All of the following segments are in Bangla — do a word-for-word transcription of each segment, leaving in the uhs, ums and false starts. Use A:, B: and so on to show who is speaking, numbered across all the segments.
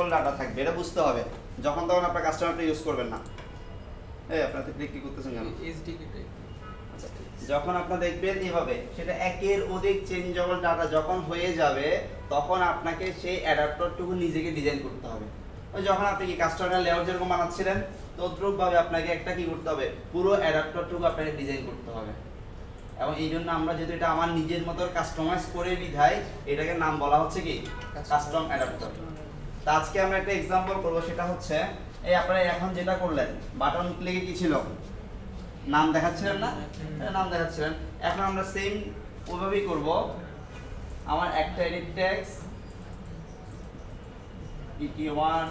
A: ডাটা থাকবে, এটা বুঝতে হবে। যখন তখন আপনার কাস্টমারটা ইউজ করবেন না। এই আপনাদের ক্লিক কি করতেছেন কেন?
B: SDK type.
A: আচ্ছা, যখন আপনারা দেখবেন এইভাবে সেটা একের অধিক চেঞ্জেবল ডাটা যখন হয়ে যাবে তখন আপনাকে সেই অ্যাডাপ্টারটুকু নিজেকে ডিজাইন করতে হবে। ওই যখন আপনি কি কাস্টমার লেআউট যেরকম বানাচ্ছিলেন তদ্রুপ ভাবে আপনাকে একটা কি করতে হবে, পুরো অ্যাডাপ্টারটুকু আপনাকে ডিজাইন করতে হবে। এবং এই জন্য আমরা যেহেতু এটা আমার নিজের মতো কাস্টমাইজ করে বিধায় এটাকে নাম বলা হচ্ছে কি কাস্টম অ্যাডাপ্টার। তা আজকে আমরা একটা এক্সাম্পল করব, সেটা হচ্ছে এই আপনারা এখন যেটা করলেন বাটন ক্লিকে কি ছিল, নাম দেখাচ্ছিলেন না, নাম দেখাচ্ছিলেন। এখন আমরা সেম ওইভাবেই করব। আমার একটা এডিট ট্যাক্স ইটি ওয়ান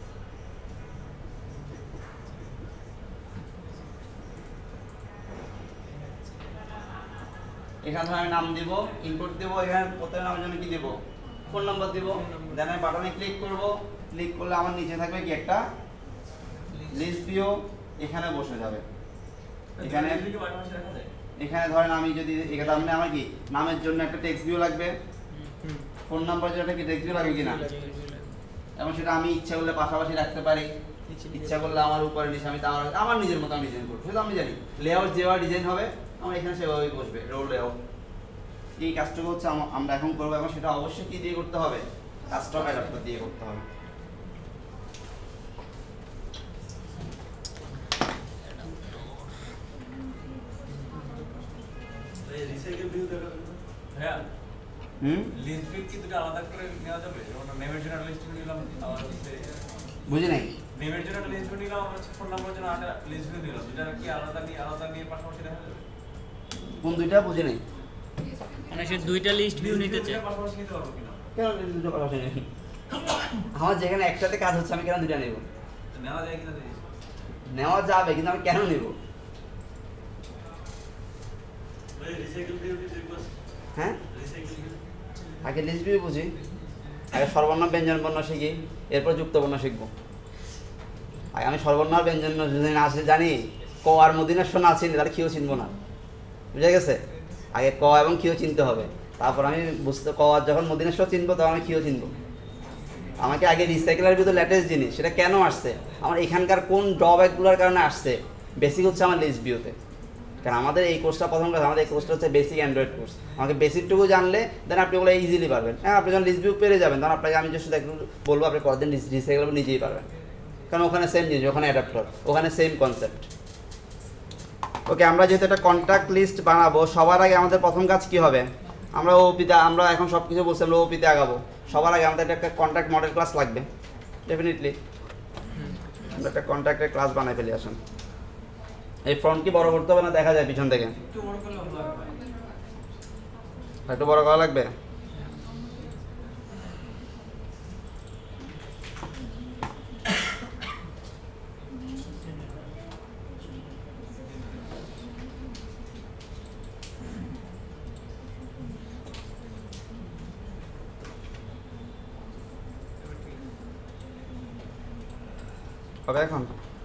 A: এখানে আমি নাম দিব, ইনপুট দেব, এখানে প্রত্যেক নামের জন্য কি দেব, ফোন নাম্বার দিব। দেন আমি বাটনে ক্লিক করব, ক্লিক করলে আমার নিচে থাকবে কি একটা লিস্ট ভিউ, এখানে বসে যাবে। এখানে এখানে ধরেন আমি যদি এখানে আপনি আমার কি নামের জন্য একটা টেক্সট ভিউ লাগবে, ফোন নাম্বার জন্য কি টেক্সট ভিউ লাগবে কিনা, এবং সেটা আমি ইচ্ছা করলে পাশাপাশি রাখতে পারি, ইচ্ছা করলে আমার উপরে নিচে আমি আমার আমার নিজের মতো আমি ডিজাইন করব। সেটা আমি জানি লেআউট যেভাবে ডিজাইন হবে আমার এখানে সেভাবেই বসবে রোল লেআউট। এই কাজটুকু হচ্ছে আমরা এখন করবো, এবং সেটা অবশ্যই কি দিয়ে করতে হবে, কাস্টম অ্যাডাপ্টার দিয়ে করতে হবে।
C: রিসাইকেল ভিউ দেখা হ্যাঁ
A: হুম
C: লিস্ট ভিউ কি দুটো আলাদা করে নেওয়া যাবে? যেমন নেমের জন্য লিস্ট ভিউ নিলাম, আবার হচ্ছে
A: বুঝি নাই,
C: নেমের জন্য লিস্ট ভিউ নিলাম, আবার হচ্ছে ফোন নাম্বারের জন্য আলাদা লিস্ট ভিউ নিলাম, দুটো কি আলাদা নিয়ে আলাদা নিয়ে পাশাপাশি দেখা যাবে?
A: কোন দুইটা বুঝি নাই,
B: মানে সে দুইটা লিস্ট ভিউ নিতে চায়,
C: পাশাপাশি নিতে পারবো কিনা?
A: কেন দুটো পাশাপাশি নেই? আমার যেখানে একসাথে কাজ হচ্ছে আমি কেন দুইটা নেব?
C: নেওয়া যায় কিনা দেখি।
A: নেওয়া যাবে, কিন্তু আমি কেন নেব?
C: ভাই রিসাইকেল ভিউ কি দেখবো?
A: হ্যাঁ,
C: রিসাইকেল ভিউ
A: আগে লিস্ট ভিউ বুঝি, আগে সর্বর্ণ ব্যঞ্জন বর্ণ শিখি, এরপর যুক্ত বর্ণ শিখবো। আগে আমি সর্বর্ণ আর ব্যঞ্জন যদি না আসে জানি, ক আর মদিনার শোনা চিনি, তাহলে কিও চিনবো না, বুঝে গেছে? আগে ক এবং কিও চিনতে হবে, তারপর আমি বুঝতে ক আর যখন মদিনার চিনবো তখন আমি কিও চিনবো। আমাকে আগে রিসাইকেলের ভিতরে লেটেস্ট জিনিস সেটা কেন আসছে, আমার এখানকার কোন ড্রব্যাকগুলোর কারণে আসছে, বেসিক হচ্ছে আমার লিস্ট ভিউতে। কারণ আমাদের এই কোর্সটা প্রথম ক্লাস, আমাদের এই কোর্সটা হচ্ছে বেসিক অ্যান্ড্রয়েড কোর্স। আমাকে বেসিকটুকু জানলে দেন আপনি ওগুলো ইজিলি পারবেন। হ্যাঁ, আপনি যখন লিস্ট ভিউ পেরে যাবেন তখন আপনাকে আমি just একটু বলবো আপনি কতদিন রিসাইকেল নিজেই পারবেন, কারণ ওখানে সেম জিনিস, ওখানে অ্যাডাপ্টার, ওখানে সেম কনসেপ্ট। ওকে, আমরা যেহেতু একটা কন্ট্যাক্ট লিস্ট বানাবো, সবার আগে আমাদের প্রথম কাজ কি হবে, আমরা ওপিতে, আমরা এখন সব কিছু বলছি আমরা ওপিতে আগাবো, সবার আগে আমাদের একটা কন্ট্যাক্ট মডেল ক্লাস লাগবে ডেফিনেটলি। আমরা একটা কন্ট্যাক্টের ক্লাস বানাই ফেলি। আসুন, এই ফ্রন্ট কি বড় করতে হবে না দেখা যায় পিছন থেকে?
C: একটু বড় করলে ভালো লাগবে।
A: একটু বড় করা লাগবে। হবে এখন?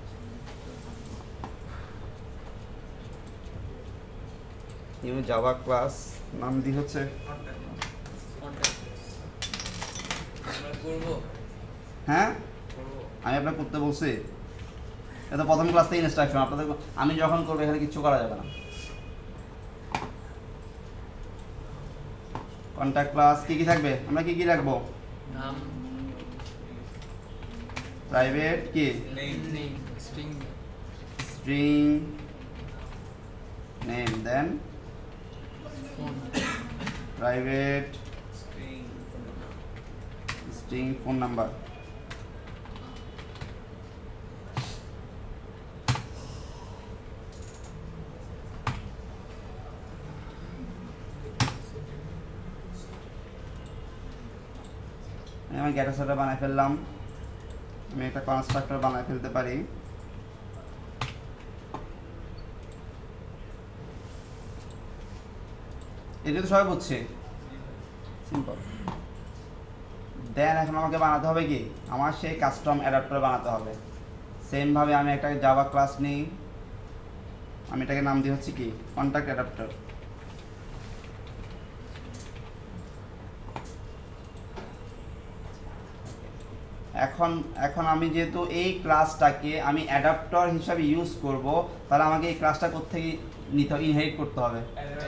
A: নিউ জাভা ক্লাস নাম দি হচ্ছে হ্যাঁ, আমি আপনাকে করতে বলছি, এটা প্রথম ক্লাস থেকে ইনস্ট্রাকশন আপনাদের। আমি যখন করবো এখানে কিচ্ছু করা যাবে না। কন্ট্যাক্ট ক্লাস কি কি থাকবে, আমরা কি কি রাখবো,
B: নাম,
A: প্রাইভেট কি
B: name, name, string,
A: string name, then
B: phone,
A: private
C: string
A: string phone number. আমি গেট সেটআপ বানাই ফেললাম, আমি একটা কনস্ট্রাক্টর বানাই ফেলতে পারি। এটা তো সবাই বুঝছে, সিম্পল। দেন এখন আমাকে বানাতে হবে কি, আমার সেই কাস্টম অ্যাডাপ্টার বানাতে হবে। সেম ভাবে আমি একটা জাভা ক্লাস নিই, আমি এটাকে নাম দিই হচ্ছে কি কন্ট্যাক্ট অ্যাডাপ্টার। এখন এখন আমি যেহেতু এই ক্লাসটাকে আমি অ্যাডাপ্টার হিসাবে ইউজ করব, তাহলে আমাকে এই ক্লাসটা কোত্থেকে নিতে হবে, ইনহেরিট করতে হবে।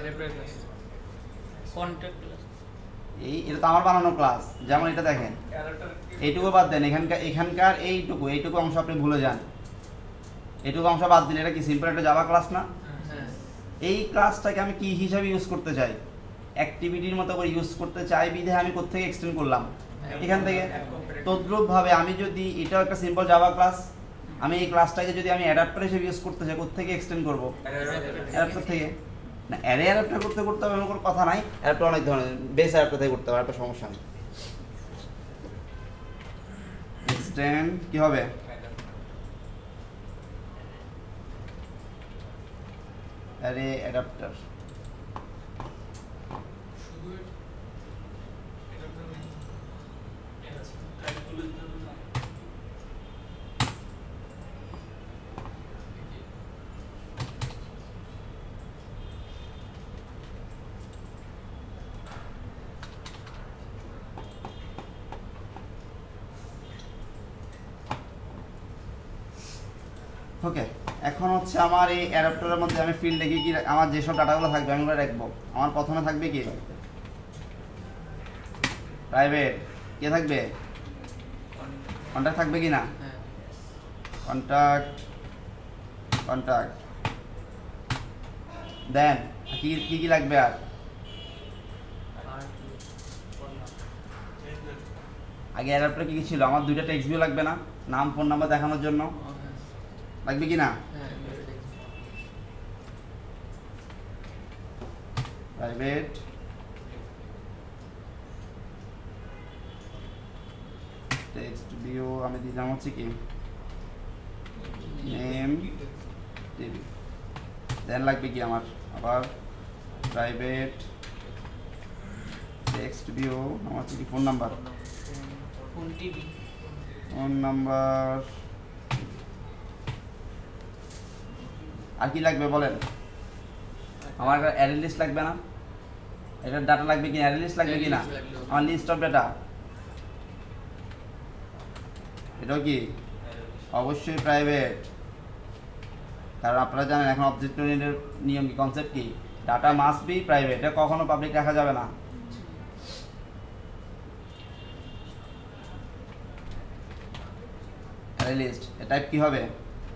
B: কন্ট্যাক্ট
A: এই এটা তো আমার বানানো ক্লাস, যেমন এটা দেখেন, এইটুকু বাদ দেন, এখানকার এখানকার এইটুকু এইটুকু অংশ আপনি ভুলে যান, এইটুকু অংশ বাদ দিন। এটা কি সিম্পল একটা জাভা ক্লাস না?
B: হ্যাঁ
A: এই ক্লাসটাকে আমি কি হিসাবে ইউজ করতে চাই, অ্যাক্টিভিটির মতো করে ইউজ করতে চাই, বিধে আমি কোত্থেকে এক্সটেন্ড করলাম, এখান থেকে। তদ্রূপভাবে আমি যদি এটাও একটা সিম্পল জাভা ক্লাস, আমি এই ক্লাসটাকে যদি আমি অ্যাডাপ্টার হিসেবে ইউজ করতে চাই, কোত্থেকে এক্সটেন্ড করব, অ্যাডাপ্টার থেকে। না, অ্যারে অ্যাডাপ্টার করতে করতে হবে এমন কোনো কথা নাই, অ্যাডাপ্টার অনেক ধরনের, বেস অ্যাডাপ্টার থেকে করতে হবে, একটা সমস্যা নেই। এক্সটেন্ড কি হবে, অ্যারে অ্যাডাপ্টার। ওকে, এখন হচ্ছে আমার এই অ্যাডাপ্টারের মধ্যে আমি ফিল্ডে কি কি আমার যেসব ডাটাগুলো থাকবে আমি ওগুলো রাখবো। আমার প্রথমে থাকবে কি, প্রাইভেট। কে থাকবে, কন্ট্যাক্ট থাকবে কি না,
B: হ্যাঁ
A: কন্ট্যাক্ট কন্ট্যাক্ট দেন কি কি কি লাগবে আর,
B: আর
A: আগে অ্যাডাপ্টারে কি কি ছিল, আমার দুইটা টেক্সট ভিউ লাগবে না, নাম ফোন নাম্বার দেখানোর জন্য, লাগবে কি না?
B: হ্যাঁ
A: প্রাইভেট টেক্সট ভিউ আমি দিলাম হচ্ছে কি নেম টিভি, দেন লাগবে কি আমার আবার প্রাইভেট টেক্সট ভিউ আমার হচ্ছে কি phone number,
B: phone TV
A: phone number. আর কি লাগবে বলেন, আমার একটা অ্যারে লিস্ট লাগবে না, এটার ডাটা লাগবে কি, অ্যারে লিস্ট লাগবে কি না, আমার লিস্ট অফ ডাটা, এটাও কি অবশ্যই প্রাইভেট, কারণ আপনারা জানেন এখন অবজেক্ট ওরিয়েন্টেড নিয়ম কি, কনসেপ্ট কি, ডাটা মাস্ট বি প্রাইভেট, এটা কখনো পাবলিক রাখা যাবে না। অ্যারে লিস্ট এর টাইপ কি হবে,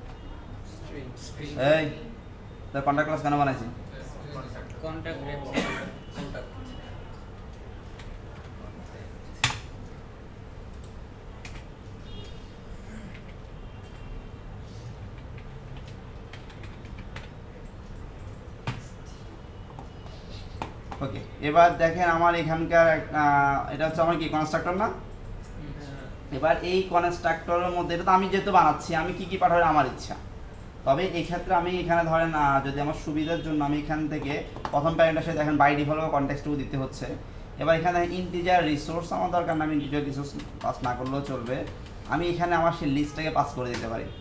A: এই তোর কন্ট্যাক্ট ক্লাস কেন বানাইছি,
B: কন্ট্যাক্ট
A: ওকে। এবার দেখেন আমার এখানকার আহ, এটা হচ্ছে আমার কি কনস্ট্রাক্টর না, এবার এই কনস্ট্রাক্টরের মধ্যে এটা তো আমি যেহেতু বানাচ্ছি, আমি কি কি পাঠাবো আমার ইচ্ছা, তবে এই ক্ষেত্রে আমি এখানে ধরেন আহ, যদি আমার সুবিধার জন্য আমি এখান থেকে প্রথম প্যারেন্টের সাথে দেখেন বাই ডিফল্ট কনটেক্সটও দিতে হচ্ছে। এবার এখানে ইন্টিজার রিসোর্স আমার দরকার না, আমি ইন্টিজার রিসোর্স পাস না করলেও চলবে, আমি এখানে আমার সেই লিস্টটাকে পাস করে দিতে পারি,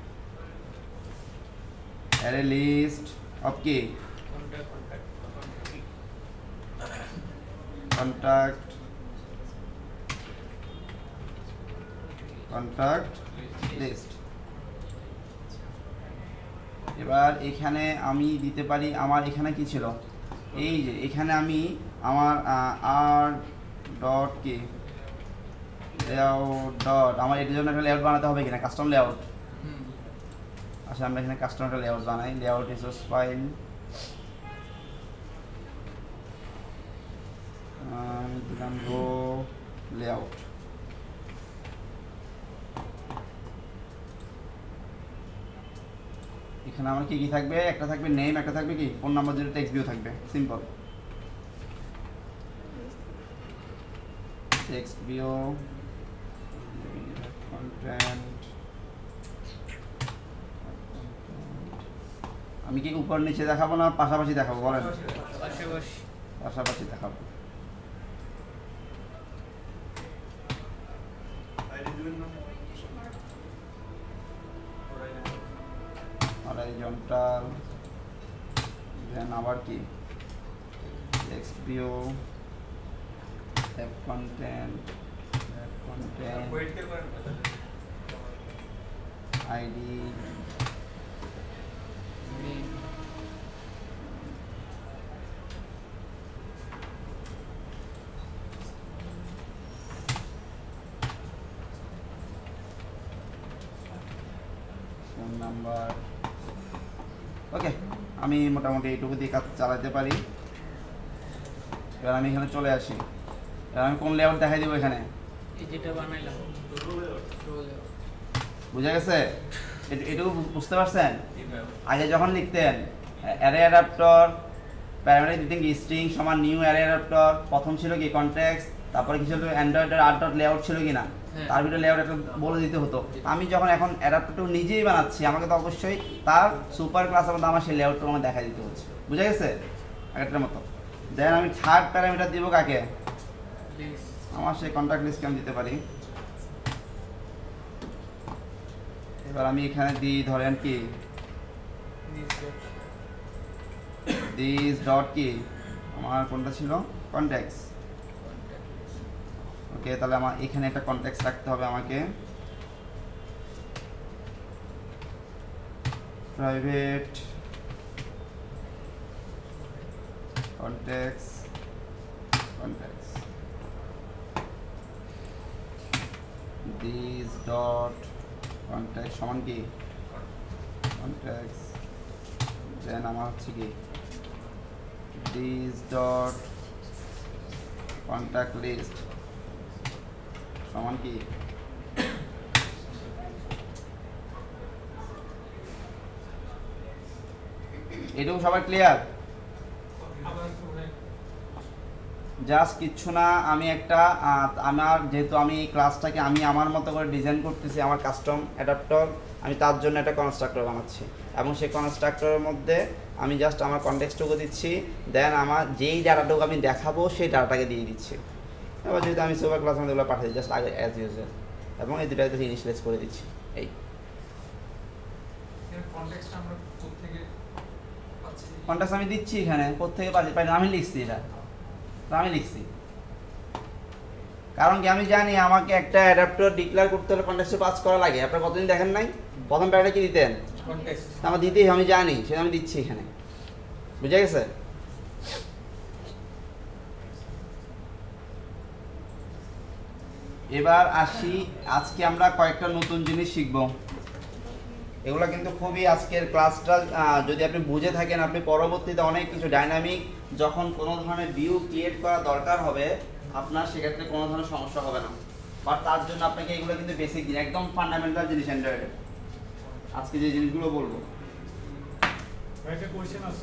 A: অ্যারে লিস্ট অফ কি কন্ট্যাক্ট কন্ট্যাক্ট লিস্ট। এবার এখানে আমি দিতে পারি আমার এখানে কি ছিল, এই যে এখানে আমি আমার আর ডট কি লেআউট ডট, আমার এটার জন্য একটা লেআউট বানাতে হবে কিনা, কাস্টম লেআউট। আচ্ছা আমরা এখানে কাস্টম একটা লেআউট বানাই, লেআউট রিসোর্স ফাইল, দিলাম গো লেআউট। এখানে আমার কি কি থাকবে, একটা থাকবে নেম, একটা থাকবে কি ফোন নাম্বার, দুটো টেক্সট ভিউ থাকবে, সিম্পল টেক্সট ভিউ কন্টেন্ট। আমি কি উপর নিচে দেখাবো না পাশাপাশি দেখাবো বলেন,
B: পাশাপাশি
A: পাশাপাশি দেখাবো। হরাইজন্টাল, দেন আবার কি text view, app content, content
C: weight কে করেন
A: ID
B: name
A: phone number. Okay, আমি মোটামুটি এইটুকু দিয়ে কাজ চালাতে পারি। এবার আমি এখানে চলে আসি। এবার আমি কোন লেআউট দেখাই দিব এখানে,
B: এই যেটা বানাইলাম রোল
A: বুঝা গেছে? এটু- এটুকু বু- বুঝতে পারছেন? আগে যখন লিখতেন অ্যারে অ্যাডাপ্টর প্যারামিটার দিতেন কি স্ট্রিং সমান নিউ অ্যারে অ্যাডাপ্টর, প্রথম ছিল কি কনটেক্সট, তারপরে কি ছিল অ্যান্ড্রয়েডের আট ডট লেআউট ছিল কি না,
B: হ্যাঁ।
A: তার ভিতরে লেআউট একটা বলে দিতে হতো। আমি যখন এখন অ্যাডাপ্টরটা নিজেই বানাচ্ছি, আমাকে তো অবশ্যই তার সুপার ক্লাসের মধ্যে আমার সেই লেআউটটা আমার দেখা দিতে হচ্ছে, বুঝা গেছে? আগেরটার মতো। দেন আমি থার্ড প্যারামিটার দিব কাকে?
B: লিস্ট
A: আমার সেই কন্ট্যাক্ট লিস্টকে আমি দিতে পারি। এবার আমি এখানে দিই ধরেন কি দিস ডট কি আমার কোনটা ছিল কনটেক্স। ওকে, তাহলে আমার এখানে একটা কনটেক্স রাখতে হবে আমাকে। Private context context this dot context সমান কি কনটেক্স, দেন আমার হচ্ছে কি দিস ডট কন্ট্যাক্ট লিস্ট সমান কি এটুকু সবাই ক্লিয়ার? জাস্ট কিচ্ছু না, আমি একটা আহ, আমার যেহেতু আমি এই ক্লাসটাকে আমি আমার মতো করে ডিজাইন করতেছি, আমার কাস্টম অ্যাডাপ্টর, আমি তার জন্য একটা কনস্ট্রাক্টর বানাচ্ছি এবং সেই কনস্ট্রাক্টরের মধ্যে আমি জাস্ট আমার কনটেক্সটটুকু দিচ্ছি, দেন আমার যেই ডাটাটুকু আমি দেখাবো সেই ডাটাটাকে দিয়ে দিচ্ছি। এবার যেহেতু আমি সুপার ক্লাসের মধ্যে পাঠিয়ে দিই জাস্ট আগে অ্যাজ ইউজুয়াল, এবং এই দুটাকে ইনিশিয়ালাইজ করে দিচ্ছি। এই
C: এর কনটেক্সট আমরা কোথা থেকে পাচ্ছি?
A: কনটেক্সট আমি দিচ্ছি এখানে, কোত্থেকে পাচ্ছি পাই না, আমি লিখছি এটা, তো আমি লিখছি কারণ কি আমি জানি আমাকে একটা অ্যাডাপ্টর ডিক্লেয়ার করতে হলে কনটেক্সটে পাস করা লাগে। আপনারা কতদিন দেখেন নাই? প্রথম প্যারাটা কি দিতেন?
C: কনটেক্সট
A: আমার দিতেই আমি জানি, সেটা আমি দিচ্ছি এখানে, বুঝা গেছে? এবার আসি, আজকে আমরা কয়েকটা নতুন জিনিস শিখব। এগুলো কিন্তু খুবই আজকের ক্লাসটা যদি আপনি বুঝে থাকেন, আপনি পরবর্তীতে অনেক কিছু ডাইনামিক যখন কোনো ধরনের ভিউ ক্রিয়েট করা দরকার হবে আপনার সেক্ষেত্রে কোনো ধরনের সমস্যা হবে না। বাট তার জন্য আপনাকে এগুলো কিন্তু বেসিক জিনিস, একদম ফান্ডামেন্টাল জিনিস অ্যান্ড্রয়েডের। আজকে যে জিনিসগুলো বলবো
D: একটা কোশ্চেন আছে,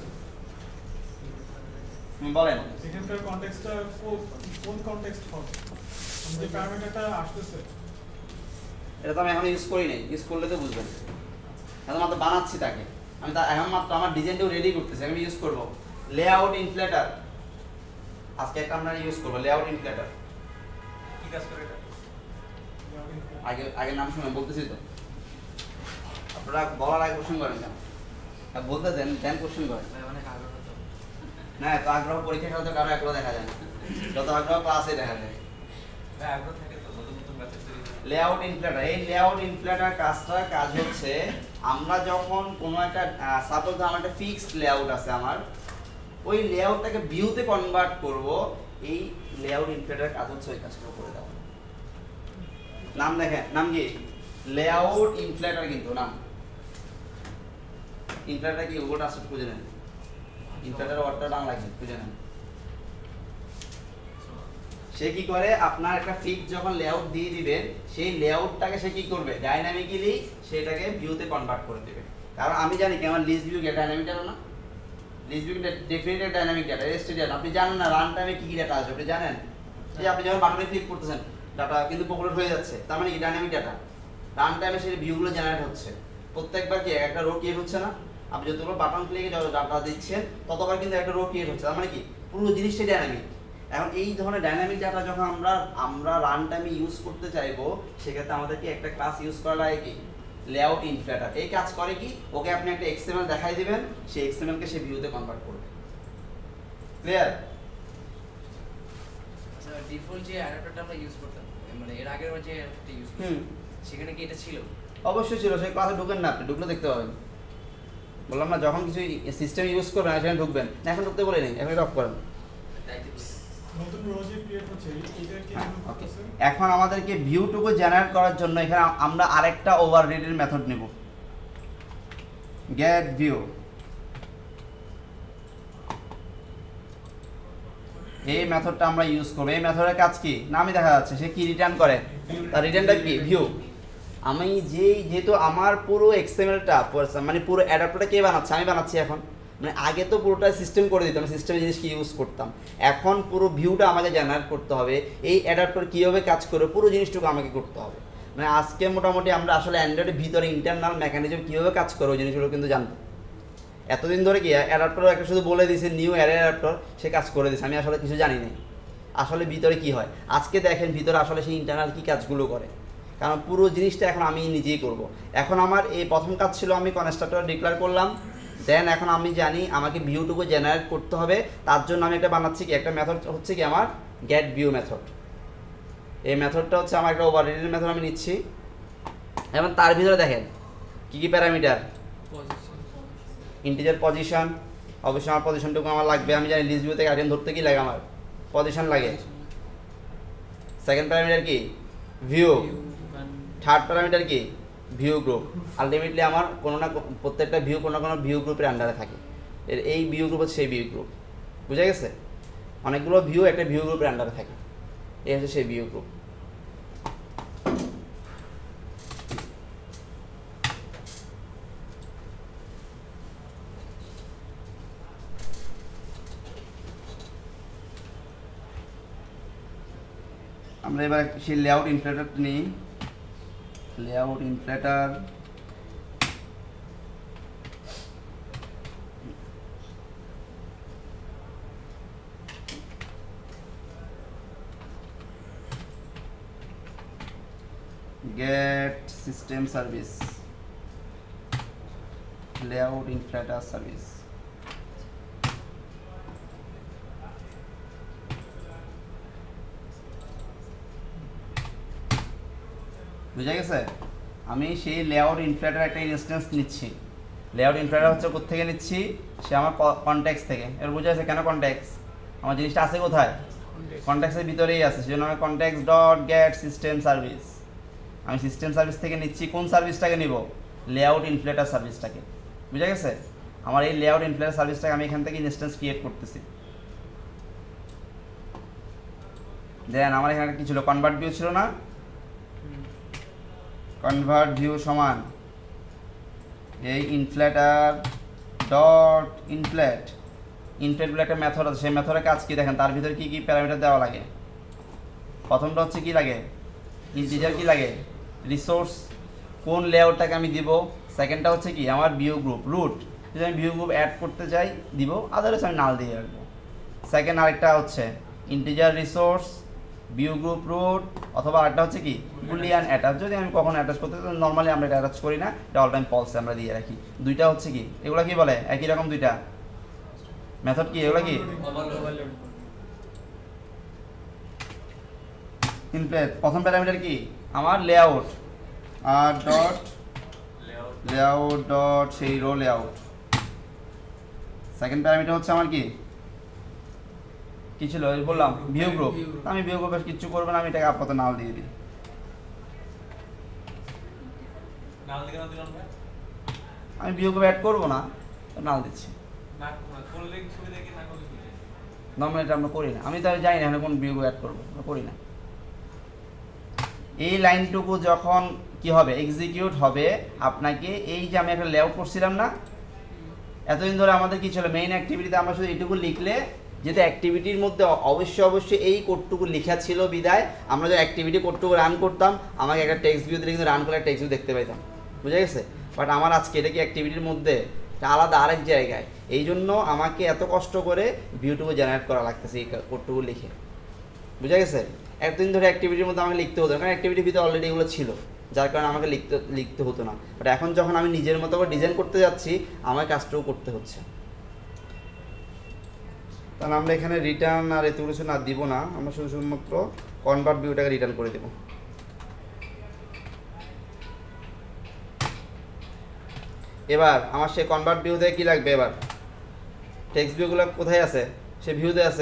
A: হুম, বলেন।
D: এখানকার কনটেক্সটটা কোন কনটেক্সট হবে? যে প্যারামিটারটা আসতেছে
A: এটা তো আমি এখন ইউজ করি নাই, ইউজ করলে তো বুঝবেন। এখন মাত্র বানাচ্ছি তাকে, আমি তা এখন মাত্র আমার ডিজাইনটাও রেডি করতেছি, আমি ইউজ করবো লেআউট ইনফ্লেটার। আজকে একটা আমরা ইউজ করবো লেআউট ইনফ্লেটার।
C: কি কাজ করে এটা?
A: আগে আগে নাম শুনে বলতেছি তো, আপনারা বলার আগে কোশ্চেন করেন কেন? আর বলতে দেন দেন কোশ্চেন করেন
B: অনেক আগ্রহ তো
A: না, এত আগ্রহ পরীক্ষা খাতে কারো আগ্রহ দেখা যায় না, যত আগ্রহ ক্লাসে দেখা যায়।
C: হ্যাঁ, আগ্রহ থাকে তো নতুন নতুন মেথড তৈরি করে।
A: লেআউট ইনফ্লেটার, এই লেআউট ইনফ্লেটার কাজটার কাজ হচ্ছে আমরা যখন কোনো একটা সাপোজ আমার একটা ফিক্সড লেআউট আছে, আমার ওই লেআউটটাকে ভিউতে কনভার্ট করব, এই লেআউট ইনফ্লেটার কাজ হচ্ছে ওই কাজটা করে দেওয়া। নাম দেখেন, নাম কি? লেআউট ইনফ্লেটার, কিন্তু নাম ইনফ্লেটার কি ওটা আসলে খুঁজে নেন, ইনফ্লেটার ওয়ার্ডটা বাংলা কি খুঁজে নেন। সে কি করে, আপনার একটা ফিক্স যখন লেআউট দিয়ে দিবেন সেই লেআউটটাকে সে কি করবে, ডাইনামিক্যালি সেটাকে ভিউতে কনভার্ট করে দেবে। কারণ আমি জানি কি আমার লিস্ট ভিউ ডাইনামিক ডাটা না, list view definitely dynamic data, register data. আপনি জানেন না রান টাইমে কি কি ডাটা আসবে, আপনি জানেন যে আপনি যখন বাটনে ক্লিক করতেছেন ডাটা কিন্তু পপুলেট হয়ে যাচ্ছে, তার মানে কি ডাইনামিক ডাটা। রান টাইমে সেই ভিউগুলো জেনারেট হচ্ছে, প্রত্যেকবার কি একটা রো ক্রিয়েট হচ্ছে না? আপনি যতবার বাটন ক্লিকে যত ডাটা দিচ্ছেন ততবার কিন্তু একটা রো ক্রিয়েট হচ্ছে, তার মানে কি পুরো জিনিসটাই ডাইনামিক। এখন এই ধরনের ডাইনামিক ডাটা যখন আমরা আমরা রান টাইমে ইউজ করতে চাইবো, সেক্ষেত্রে আমাদেরকে একটা ক্লাস ইউজ করা লাগে কি লেআউট ইনফ্লেটার। এই কাজ করে কি, ওকে আপনি একটা এক্সএমএল দেখাই দিবেন, সেই এক্সএমএল কে সে ভিউতে কনভার্ট করবে। ক্লিয়ার?
E: ডিফল্ট যে অ্যাডাপ্টারটা আমরা ইউজ করতাম মানে এর আগের বার যে অ্যাডাপ্টারটা ইউজ
A: হুম
E: সেখানে কি এটা ছিল?
A: অবশ্যই ছিল, সেই ক্লাসে ঢুকেন না, আপনি ঢুকলে দেখতে পাবেন। বললাম না যখন কিছু সিস্টেম ইউজ করবেন সেখানে ঢুকবেন না, এখন ঢুকতে বলে নেই, এখন এটা অফ করেন।
E: তাই তো বলছি।
D: নতুন প্রজেক্ট ক্রিয়েট হচ্ছে এটা কি
A: হ্যাঁ,
D: হেল্প
A: ওকে।
D: করতেছে?
A: এখন আমাদেরকে ভিউটুকু জেনারেট করার জন্য এখানে আমরা আরেকটা ওভাররিডের মেথড নেব, গেট ভিউ। এই মেথডটা আমরা ইউজ করব। এই মেথডের কাজ কি না আমি দেখা যাচ্ছে সে কি রিটার্ন করে, তার রিটার্নটা কি ভিউ। আমি যেই যেহেতু আমার পুরো এক্সএমএলটা মানে পুরো অ্যাডাপ্টারটা কে বানাচ্ছে, আমি বানাচ্ছি এখন। মানে আগে তো পুরোটা সিস্টেম করে দিতাম, সিস্টেমের জিনিস কি ইউজ করতাম, এখন পুরো ভিউটা আমাকে জেনারেট করতে হবে। এই অ্যাডাপ্টার কীভাবে কাজ করে পুরো জিনিসটুকু আমাকে করতে হবে। মানে আজকে মোটামুটি আমরা আসলে অ্যান্ড্রয়েডের ভিতরে ইন্টারনাল মেকানিজম কীভাবে কাজ করে ওই জিনিসগুলো কিন্তু জানবো। এতদিন ধরে কি অ্যাডাপ্টার একটা শুধু বলে দিয়েছে নিউ অ্যারে অ্যাডাপ্টার, সে কাজ করে দিয়েছে, আমি আসলে কিছু জানি না আসলে ভিতরে কি হয়। আজকে দেখেন ভিতরে আসলে সেই ইন্টারনাল কী কাজগুলো করে, কারণ পুরো জিনিসটা এখন আমি নিজেই করব। এখন আমার এই প্রথম কাজ ছিল আমি কনস্ট্রাক্টর ডিক্লেয়ার করলাম, দেন এখন আমি জানি আমাকে ভিউটুকু জেনারেট করতে হবে। তার জন্য আমি একটা বানাচ্ছি কি একটা মেথড হচ্ছে কি আমার গেট ভিউ মেথড। এই মেথডটা হচ্ছে আমার একটা ওভাররিডের মেথড আমি নিচ্ছি। এবং তার ভিতরে দেখেন কী কী প্যারামিটার,
B: পজিশন
A: ইন্টিজার পজিশন, অবশ্যই আমার পজিশনটুকু আমার লাগবে। আমি জানি লিস্ট ভিউ থেকে আইটেম ধরতে কি লাগে, আমার পজিশন লাগে। সেকেন্ড প্যারামিটার কি ভিউ, থার্ড প্যারামিটার কি ভিউ গ্রুপ। আলটিমেটলি আমার কোনো না প্রত্যেকটা ভিউ কোনো না কোনো ভিউ গ্রুপের আন্ডারে থাকে। এর এই ভিউ গ্রুপ হচ্ছে সেই ভিউ গ্রুপ, বুঝা গেছে? অনেকগুলো ভিউ একটা ভিউ গ্রুপের আন্ডারে থাকে, এই হচ্ছে সেই ভিউ গ্রুপ। আমরা এবার সেই লেআউট ইনফ্লেটার নিই, layout inflater. Get system service, layout inflater service. বুঝা গেছে? আমি সেই লেআউট ইনফ্লেটার একটা ইনস্ট্যান্স নিচ্ছি। লেআউট ইনফ্লেটার হচ্ছে কোথা থেকে নিচ্ছি, সে আমার কনটেক্সট থেকে। এর বুঝা গেছে কেন কনটেক্সট, আমার জিনিসটা আছে কোথায়, কনটেক্সটের ভিতরেই আছে, সেজন্য আমি context dot get system service. আমি সিস্টেম সার্ভিস থেকে নিচ্ছি কোন সার্ভিসটাকে নিব, লেআউট ইনফ্লেটার সার্ভিসটাকে। বুঝা গেছে? আমার এই লেআউট ইনফ্লেটার সার্ভিসটাকে আমি এখান থেকে ইনস্ট্যান্স ক্রিয়েট করতেছি। দেন আমার এখানে কি ছিল, কনভার্ট ভিউ ছিল না, কনভার্ট ভিউ সমান এই ইনফ্লেটার ডট ইনফ্লেট। ইনফ্লেট বলে একটা মেথড আছে, সেই মেথডের কাজ কি দেখেন, তার ভিতরে কি কি প্যারামিটার দেওয়া লাগে। প্রথমটা হচ্ছে কি লাগে, ইন্টিজার কি লাগে, রিসোর্স, কোন লেআউটটাকে আমি দিব। সেকেন্ডটা হচ্ছে কি আমার ভিউ গ্রুপ রুট, যদি আমি ভিউ গ্রুপ অ্যাড করতে চাই দিব, আদারওয়াইজ আমি নাল দিয়ে রাখবো। সেকেন্ড আরেকটা হচ্ছে integer resource view group root, অথবা আরেকটা হচ্ছে কি বুলিয়ান অ্যাটাচ। যদি আমি কখনো অ্যাটাচ করতে চাই, নর্মালি আমরা এটা অ্যাটাচ করি না, এটা অল টাইম ফলস আমরা দিয়ে রাখি। দুইটা হচ্ছে কি এগুলো কি বলে একই রকম দুইটা মেথড, কি এগুলো কি
B: ওভারলোড
A: ইনফ্লেট। প্রথম প্যারামিটার কি আমার layout R dot
C: layout
A: layout dot সেই রো লেআউট। সেকেন্ড প্যারামিটার হচ্ছে আমার কি কি ছিল ওই বললাম ভিউ গ্রুপ। আমি ভিউ গ্রুপে কিচ্ছু করবো না, আমি এটাকে আপাতত নাল দিয়ে দিই।
C: নাল দিকে না দিলাম ভাই,
A: আমি ভিউ গ্রুপ অ্যাড করবো না, তো নাল দিচ্ছি।
C: না করলে সুবিধা কি না করলে সুবিধা?
A: নর্মালি এটা আমরা করি না, আমি তাহলে জানি না এখানে কোন ভিউ অ্যাড করবো, আমরা করি না। এই লাইনটুকু যখন কি হবে এক্সিকিউট হবে, আপনাকে এই যে আমি একটা লেআউট করছিলাম না এতদিন ধরে, আমাদের কি ছিল মেইন অ্যাক্টিভিটিতে আমরা শুধু এইটুকু লিখলে, যেহেতু অ্যাক্টিভিটির মধ্যে অবশ্যই অবশ্যই এই কোডটুকু লেখা ছিল বিদায় আমরা যে অ্যাক্টিভিটি কোডটুকু রান করতাম, আমাকে একটা টেক্সট ভিউ দিলে কিন্তু রান করে টেক্সট ভিউ দেখতে পাইতাম। বুঝা গেছে? বাট আমার আজকে এটা কি অ্যাক্টিভিটির মধ্যে আলাদা আরেক জায়গায়, এই জন্য আমাকে এত কষ্ট করে ভিউটুকু জেনারেট করা লাগতেছে এই কোডটুকু লিখে। বুঝা গেছে? একদিন ধরে অ্যাক্টিভিটির মধ্যে আমাকে লিখতে হতো না, কারণ অ্যাক্টিভিটির ভিতরে অলরেডি এগুলো ছিল, যার কারণে আমাকে লিখতে লিখতে হতো না। বাট এখন যখন আমি নিজের মতো করে ডিজাইন করতে যাচ্ছি, আমার কাজটাও করতে হচ্ছে। তাহলে আমরা এখানে রিটার্ন আর এত কিছু না দিব না, আমরা শুধু শুধুমাত্র কনভার্ট ভিউটাকে রিটার্ন করে দেবো। এবার আমার সেই কনভার্ট ভিউতে কি লাগবে? এবার টেক্সট ভিউগুলো কোথায় আছে? সে ভিউতে আছে।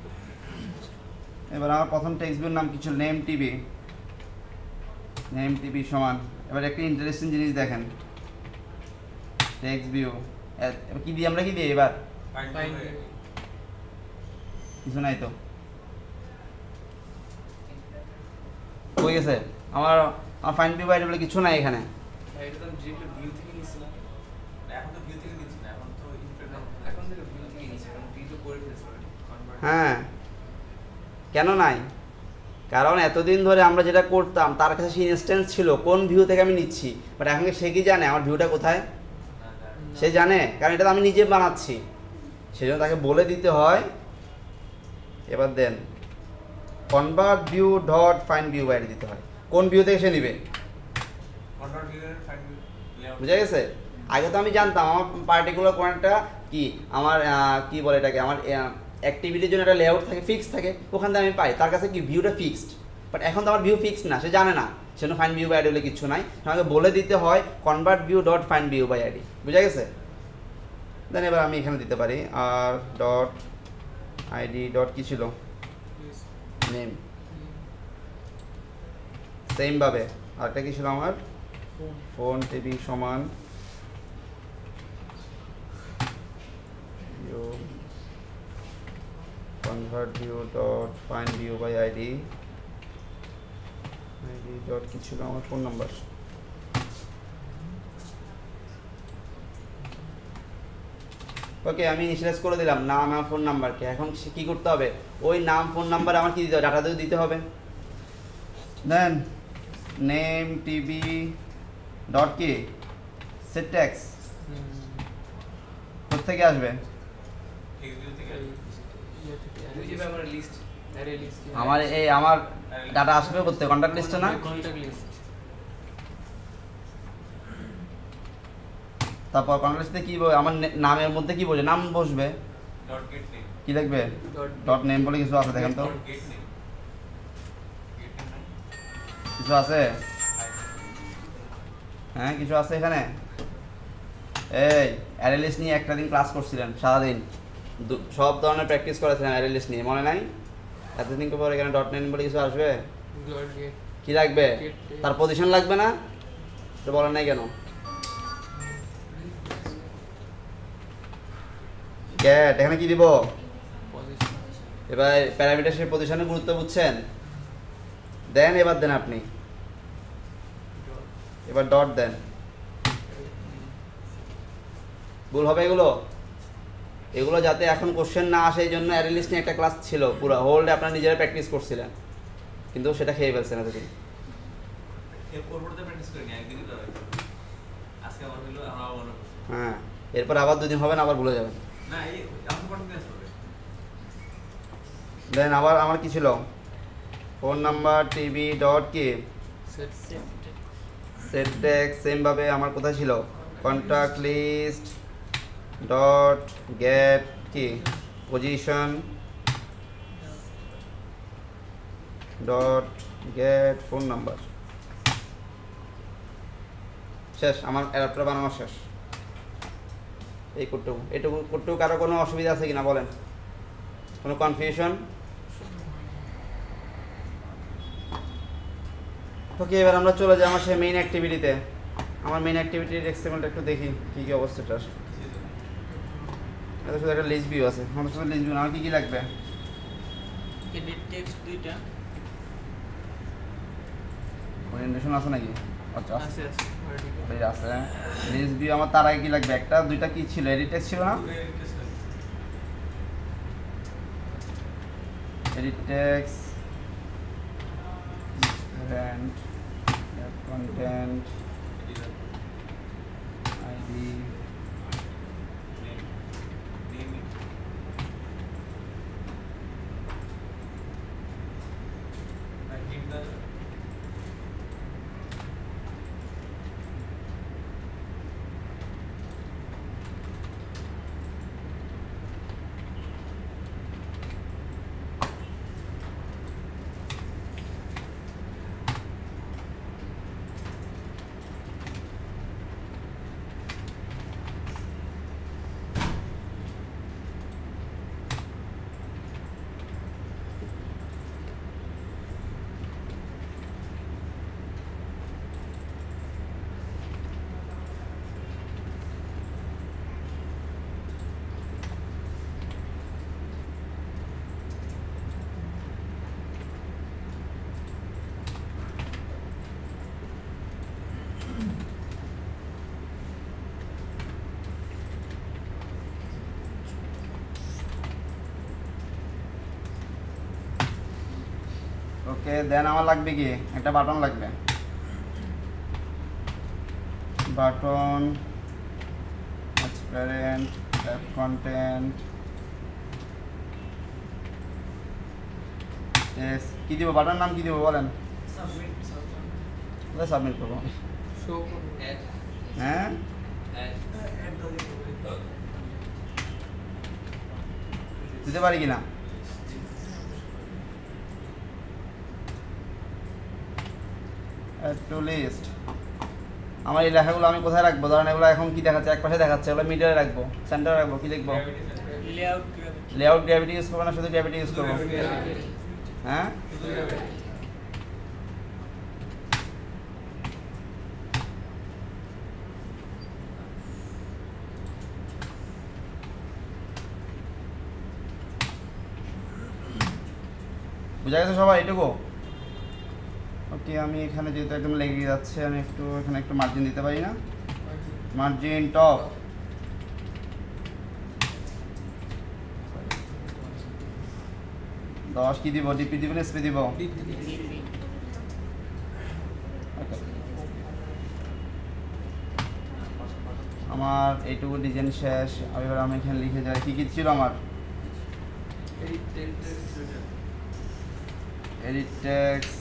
A: এবার আমার প্রথম টেক্সট ভিউর নাম কি ছিল? Name TV. নেম টিভি সমান, এবার একটা ইন্টারেস্টিং জিনিস দেখেন, টেক্সট ভিউ কি দিই আমরা? কি দিই এবার?
C: Find
B: Find
C: view
B: view.
A: কিছু নাই তো, হয়ে গেছে আমার আমার ফাইন্ড ভিউ বাইরে বলে কিছু নাই এখানে।
E: এটা তো আমি ডিরেক্টলি ভিউ থেকে নিছিলাম।
C: এখন তো ভিউ থেকে নিচ্ছি না, এখন তো ইনফিল্ড
E: এখন থেকে ভিউ থেকে নিছি, কারণ ভিউ তো করে ফেলছে অলরেডি কনভার্ট।
A: হ্যাঁ, কেন নাই? কারণ এতদিন ধরে আমরা যেটা করতাম তার কাছে সেই ইনস্ট্যান্স ছিল কোন ভিউ থেকে আমি নিচ্ছি, বাট এখন কি সে কি জানে আমার ভিউটা কোথায়? সে জানে, কারণ এটা তো আমি নিজে বানাচ্ছি, সেজন্য তাকে বলে দিতে হয়। এবার then convert view dot find view বাইরে দিতে হয়, কোন ভিউ থেকে সে নিবে,
C: কনভার্ট ভিউ এর ফাইন্ড ভিউ লেআউট।
A: বুঝা গেছে? আগে তো আমি জানতাম আমার পার্টিকুলার কোনটা কি, আমার আহ, কি বলে এটাকে, আমার অ্যাক্টিভিটির জন্য একটা লেআউট থাকে, ফিক্স থাকে, ওখান থেকে আমি পাই, তার কাছে কি ভিউটা ফিক্সড। বাট এখন তো আমার ভিউ ফিক্সড না, সে জানে না, সেজন্য ফাইন্ড ভিউ বাই আইডি বলে কিছু নাই, আমাকে বলে দিতে হয় convert view dot find view by ID. বুঝা গেছে? দেন এবার আমি এখানে দিতে পারি আর ডট আইডি ডট কি ছিল? নেম। সেমভাবে আরেকটা কি ছিল আমার? ফোন টিভি সমান convert view dot find view by ID ID dot কি ছিল আমার? Phone number. ওকে, আমি ইনিশিয়ালাইজ করে দিলাম নাম আর ফোন নাম্বারকে। এখন সে কী করতে হবে? ওই নাম ফোন নাম্বার আমার কি দিতে হবে? ডাটাতেও দিতে হবে। দেন নেম টিভি ডট কি সেট ট্যাক্স কোথেকে আসবে?
C: টেক্সট ভিউ থেকে
E: ওই যে আমার লিস্ট
B: অ্যারে লিস্ট।
A: আমার এই আমার ডাটা আসবে করতে কন্ট্যাক্ট লিস্টে না?
B: Contact list.
A: তারপর কন্ট্যাক্ট লিস্টে কি বলবে? আমার নে- নামের মধ্যে কি বলবে? নাম বসবে।
C: ডট গেট নেম
A: কি লিখবে?
B: ডট
A: ডট নেম বলে কিছু আছে দেখেন তো,
C: dot get name get name
A: কিছু আছে? হ্যাঁ, কিছু আছে এখানে। এই অ্যারে লিস্ট নিয়ে একটা দিন ক্লাস করছিলেন সারাদিন, দু- সব ধরনের প্র্যাকটিস করেছিলেন অ্যারে লিস্ট নিয়ে, মনে নাই? এতদিন পর এখানে ডট নেম বলে কিছু আসবে?
B: Dot get.
A: কি লাগবে?
B: Get,
A: তার পজিশন লাগবে না? তো বলেন নাই কেন? গেট, এখানে কি দিব?
B: পজিশন।
A: এবার প্যারামিটার সেই পজিশনের গুরুত্ব বুঝছেন? দেন এবার দেন আপনি, এবার ডট দেন। ভুল হবে এগুলো? এগুলো যাতে এখন কোশ্চেন না আসে এই জন্য অ্যারে লিস্ট নিয়ে একটা ক্লাস ছিল, পুরো হোল্ডে আপনারা নিজেরা প্র্যাকটিস করছিলেন, কিন্তু সেটা খেয়ে ফেলছেন এতদিন।
C: এর পরবর্তীতে প্র্যাকটিস করিনি, একদিনই তো হয়। আজকে আমার হলো আমার মনে পড়ছে।
A: হ্যাঁ, এরপর আবার দুদিন হবে না, আবার ভুলে যাবেন।
C: না এই আমি কন্টিনিউয়াস হবে।
A: দেন আবার আমার কি ছিল? ফোন নাম্বার টিভি ডট কি
B: সেট সেট।
A: Set tag. সেমভাবে আমার কোথায় ছিল? কন্ট্যাক্ট লিস্ট ডট গেট কি position dot get phone number. শেষ, আমার অ্যাডাপ্টার বানানো শেষ। এই করতেও এটুকু করতেও কারো কোনো অসুবিধা আছে কিনা বলেন? কোনো কনফিউশন? ওকে, এবার আমরা চলে যাই আমার সেই মেইন অ্যাক্টিভিটিতে। আমার মেইন অ্যাক্টিভিটির এক্সপেরিমেন্ট একটু দেখি কী কী অবস্থাটা। এটা শুধু একটা লিস্ট ভিউ আছে, আমার শুধু লিস্ট ভিউ না, আমার কী কী লাগবে?
B: এডিট টেক্সট দুইটা
A: ওরিয়েন্টেশন আছে নাকি? আচ্ছা আছে,
B: আছে আছে ভার্টিক্যাল।
A: এই আছে। লিস্ট ভিউ আমার তার আগে কী লাগবে? একটা দুইটা কি ছিল? এডিট টেক্সট ছিল না? Edit text and content ID okay then আমার লাগবে কি একটা বাটন লাগবে বাটন ট্রান্সপারেন্ট ট্যাব কন্টেন্ট এস কি দিব বাটন নাম কি দিব বলেন
E: সাবমিট
A: কোথায় সাবমিট করবো
B: শো
E: অ্যাড
A: হ্যাঁ
E: অ্যাড
A: দিতে পারি কিনা টু লিস্ট আমার এই লেখাগুলো আমি কোথায় রাখবো ধরেন এগুলো এখন কি দেখাচ্ছে এক পাশে দেখাচ্ছে এগুলো মিডিয়ারে রাখবো সেন্টারে রাখবো কি লিখবো
B: লেআউট
A: লেআউট গ্র্যাভিটি ইউজ করবো না শুধু গ্র্যাভিটি ইউজ করবো হ্যাঁ বুঝা গেছে সবাই এটুকু ওকে আমি এখানে যেহেতু একদম লেগে যাচ্ছে আমি একটু এখানে একটু মার্জিন দিতে পারি না মার্জিন টপ দশ কি দিব ডিপি দিব না এসপি দিব Okay. আমার এইটুকু ডিজাইন শেষ আর এবার আমি এখানে লিখে যাই কি কি ছিল আমার এডিট টেক্সট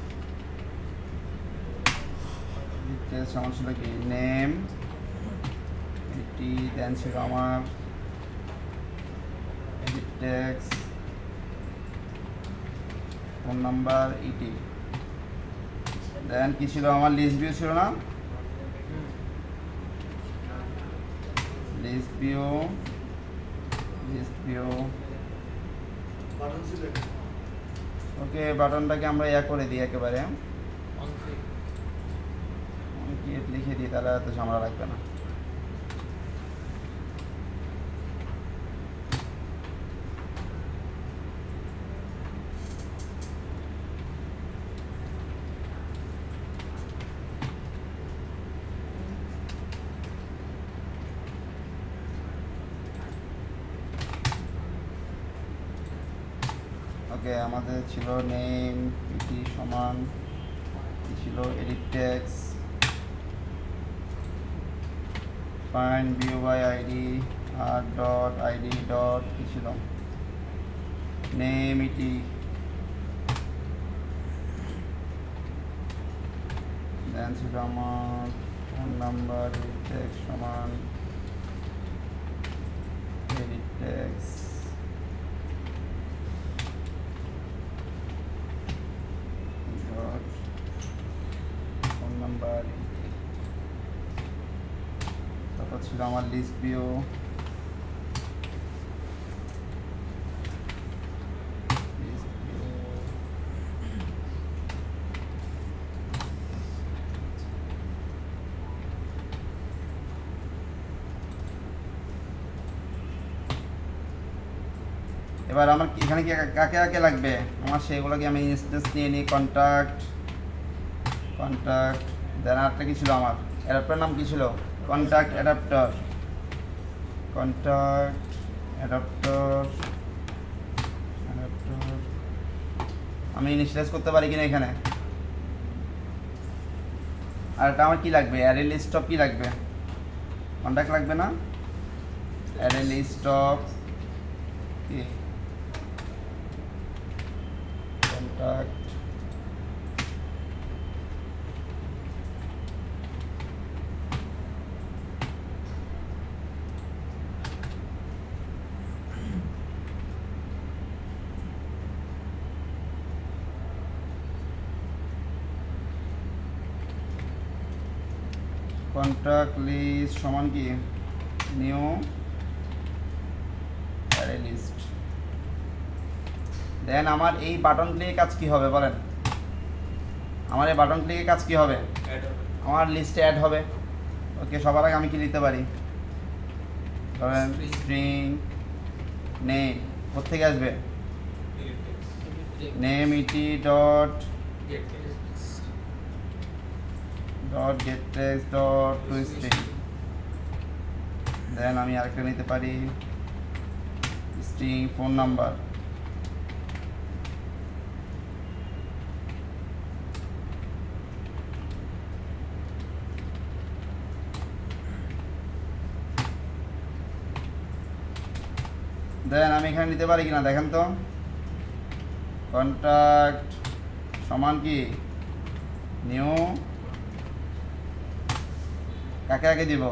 A: এডিট টেক্সট আমার ছিল কি নেম এটি দেন ছিল আমার edit text phone number ET then কি ছিল আমার লিস্ট ভিউ ছিল না list view list view okay বাটনটাকে আমরা ইয়া করে দিই একেবারে কি লিখে দিই তাহলে এত ঝামেলা লাগবে না ওকে আমাদের ছিল নেম ইটি সমান কি ছিল edit text find view by ID R dot ID dot কি ছিল নেম ইটি দেন ছিল আমার ফোন নাম্বার এডিট টেক্সট সমান এডিট টেক্সট ফোন নাম্বার তারপর ছিল আমার লিস্ট ভিউ লিস্ট ভিউ এবার আমার কি- এখানে কি কাকে কাকে লাগবে আমার সেগুলোকে আমি ইনস্টেন্স নিয়ে নিই কন্ট্যাক্ট কন্ট্যাক্ট দেন আরেকটা কি ছিল আমার অ্যাডাপ্টার নাম কি ছিল contact adapter contact adapter adapter আমি ইনিশিয়ালাইজ করতে পারি কিনা এখানে আর এটা আমার কি লাগবে অ্যারে লিস্ট অফ কি লাগবে কন্ট্যাক্ট লাগবে না অ্যারে লিস্ট অফ কি কন্ট্যাক্ট কন্ট্যাক্ট লিস্ট সমান কি নিউ অ্যারে লিস্ট দেন আমার এই বাটন ক্লিকে কাজ কি হবে বলেন আমার এই বাটন ক্লিকে কাজ কি হবে
E: অ্যাড হবে
A: আমার লিস্টে অ্যাড হবে ওকে সবার আগে আমি কি লিখতে পারি ধরেন স্ট্রিং নেম কোথেকে আসবে name ET dot
E: get
A: dot get text dot to string then আমি আরেকটা নিতে পারি স্ট্রিং ফোন নাম্বার দেন আমি এখানে নিতে পারি কিনা দেখেন তো। কন্ট্যাক্ট সমান কি নিউ, কাকে আগে দিব,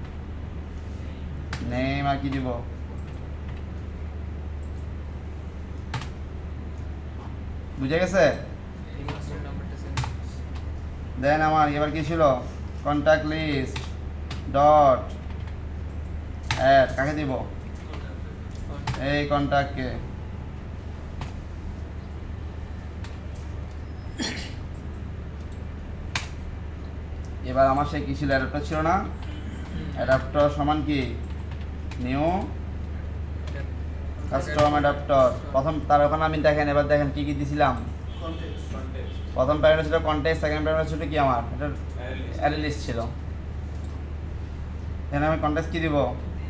A: নেম আর কি দিব, বুঝে গেছে?
B: এই মাসের নাম্বারটা সেন্ড
A: দেন আমার এবার কি ছিল, কন্ট্যাক্ট লিস্ট ডট অ্যাড, কাকে দিব, এই কন্ট্যাক্টকে। এবার আমার সেই কি ছিল, অ্যাডাপ্টার ছিল না, অ্যাডাপ্টার সমান কি নিউ কাস্টম অ্যাডাপ্টার। প্রথম তার ওখানে আমি দেখেন, এবার দেখেন কি কি দিছিলাম। প্রথম প্যারাগ্রাফ ছিল কন্টেক্সট, সেকেন্ড প্যারাগ্রাফ ছিল কি আমার এটা অ্যারে লিস্ট ছিল। এখানে আমি কন্টেক্সট কি দিব,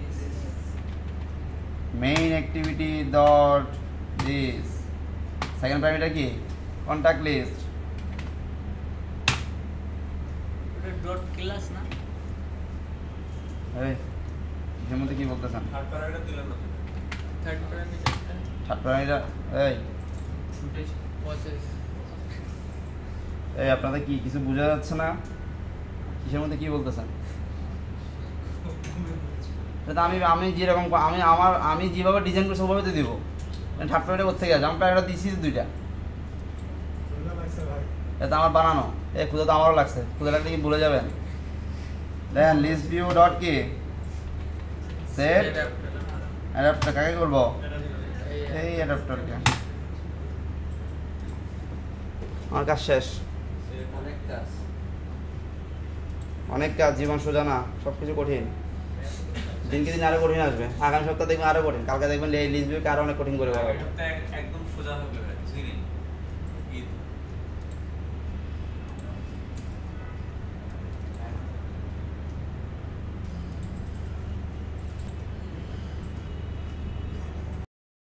A: main activity dot this, second প্যারাগ্রাফটা কি কন্ট্যাক্ট লিস্ট।
B: ওটা ডট ক্লাস না?
A: এই এর মধ্যে কি বলতেছেন,
C: থার্ড প্যারাগ্রাফ দিলেন না
B: থার্ড প্যারামিটারটা
A: থার্ড প্যারাগ্রাফটা এই
B: প্রসেস
A: এই আপনাদের কি কিছু বোঝা যাচ্ছে না, কিসের মধ্যে কি বলতেছেন? এটা আমি আমি যেরকম আমি আমার আমি যেভাবে ডিজাইন করছি ওভাবে তো দিব। থার্ড প্যারাগ্রাফ কোথা থেকে আছে, আমি প্যারাগ্রাফ দিয়েছি তো দুইটা,
D: সুবিধা লাগছে ভাই।
A: এটা আমার বানানো। এই খুদা তো আমারও লাগছে, খুদা লাগলে কি ভুলে যাবেন। দেন লিস্ট ভিউ ডট কি সেট অ্যাডাপ্টার, কাকে করবো, এই অ্যাডাপ্টারকে। আমার কাজ শেষ,
E: অনেক কাজ।
A: অনেক কাজ, জীবন সোজা না, সব কিছু কঠিন। দিনকে দিন আরো কঠিন আসবে, আগামী সপ্তাহ দেখবেন আরো কঠিন, কালকে দেখবেন লিস্ট ভিউকে আরো অনেক কঠিন করে পাবে।
C: এটা একদম সোজা হবে